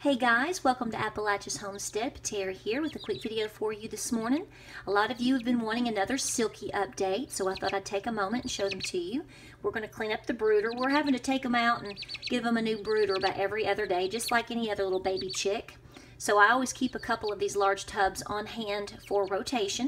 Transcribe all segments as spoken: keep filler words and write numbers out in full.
Hey guys, welcome to Appalachia's Homestead. Patera here with a quick video for you this morning. A lot of you have been wanting another Silky update, so I thought I'd take a moment and show them to you. We're going to clean up the brooder. We're having to take them out and give them a new brooder about every other day, just like any other little baby chick. So I always keep a couple of these large tubs on hand for rotation.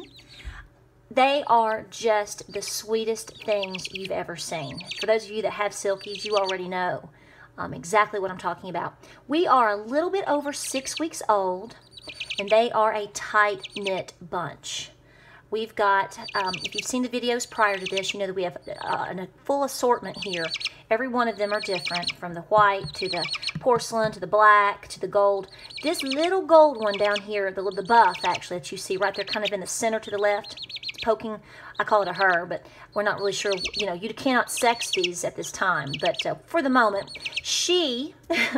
They are just the sweetest things you've ever seen. For those of you that have Silkies, you already know Um, exactly what I'm talking about. We are a little bit over six weeks old, and they are a tight-knit bunch. We've got, um, if you've seen the videos prior to this, you know that we have uh, a full assortment here. Every one of them are different, from the white to the porcelain to the black to the gold. This little gold one down here, the, the buff actually that you see right there kind of in the center to the left, poking, I call it a her, but we're not really sure, you know, you cannot sex these at this time, but uh, for the moment, she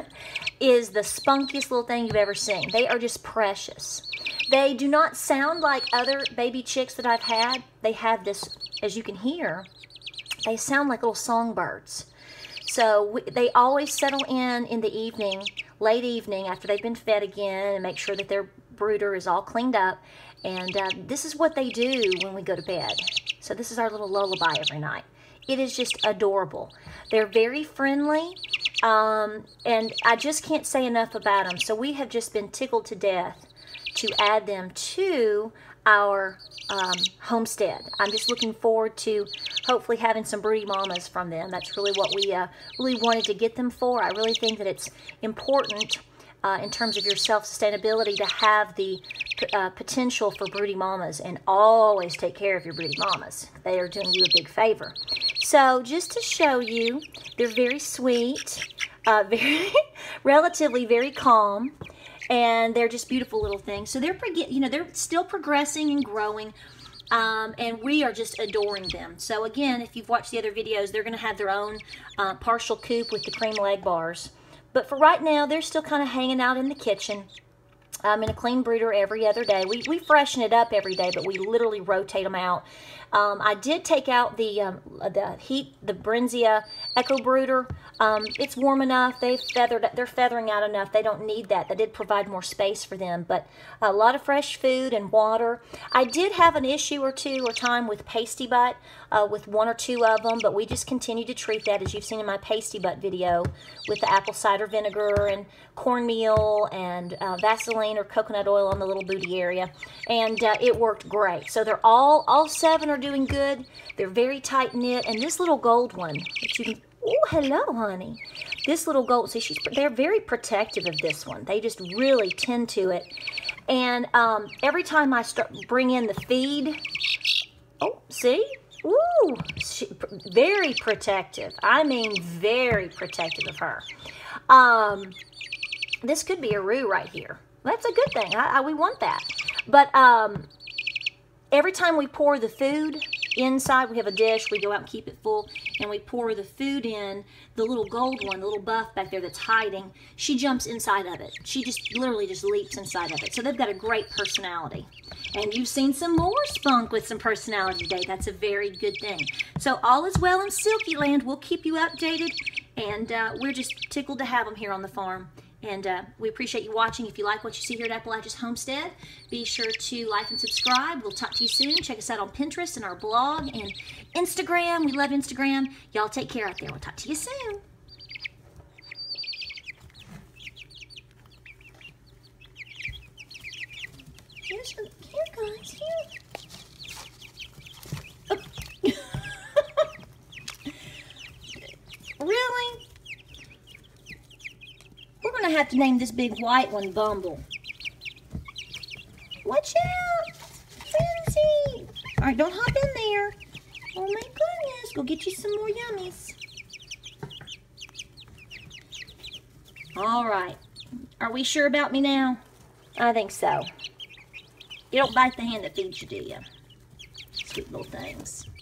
is the spunkiest little thing you've ever seen. They are just precious. They do not sound like other baby chicks that I've had. They have this, as you can hear, they sound like little songbirds. So we, they always settle in in the evening, late evening, after they've been fed again, and make sure that their brooder is all cleaned up. And uh, this is what they do when we go to bed. So this is our little lullaby every night. It is just adorable. They're very friendly, um, and I just can't say enough about them. So we have just been tickled to death to add them to our um, homestead. I'm just looking forward to hopefully having some broody mamas from them. That's really what we uh, really wanted to get them for. I really think that it's important uh, in terms of your self-sustainability to have the uh, potential for broody mamas, and always take care of your broody mamas. They are doing you a big favor. So just to show you, they're very sweet, uh, very relatively very calm, and they're just beautiful little things. So they're, you know, they're still progressing and growing, um, and we are just adoring them. So again, if you've watched the other videos, they're going to have their own uh, partial coop with the cream leg bars. But for right now, they're still kind of hanging out in the kitchen. Um, in a clean brooder every other day. We, we freshen it up every day, but we literally rotate them out. Um, I did take out the um, the heat, the Brenzia Echo Brooder. Um, it's warm enough. They've feathered, they're feathering out enough. They don't need that. That did provide more space for them, but a lot of fresh food and water. I did have an issue or two or time with pasty butt uh, with one or two of them, but we just continue to treat that, as you've seen in my pasty butt video, with the apple cider vinegar and cornmeal and uh, Vaseline or coconut oil on the little booty area, and uh, it worked great. So they're all, all seven are doing good. They're very tight knit, and this little gold one that you can, oh, hello, honey. This little gold, see, she's, they're very protective of this one. They just really tend to it. And um, every time I start bring in the feed, oh, see? Ooh, she, very protective. I mean, very protective of her. Um, this could be a roux right here. That's a good thing. I, I, we want that. But um, every time we pour the food inside, we have a dish, we go out and keep it full, and we pour the food in, the little gold one, the little buff back there that's hiding, she jumps inside of it. She just literally just leaps inside of it. So they've got a great personality. And you've seen some more spunk with some personality today. That's a very good thing. So all is well in Silky Land. We'll keep you updated, and uh, we're just tickled to have them here on the farm. And uh, we appreciate you watching. If you like what you see here at Appalachia's Homestead, be sure to like and subscribe. We'll talk to you soon. Check us out on Pinterest and our blog and Instagram. We love Instagram. Y'all take care out there. We'll talk to you soon. Here's some, here guys, here. Really? We're going to have to name this big white one Bumble. Watch out! Frenzy! Alright, don't hop in there. Oh my goodness. Go get you some more yummies. Alright. Are we sure about me now? I think so. You don't bite the hand that feeds you, do you? Sweet little things.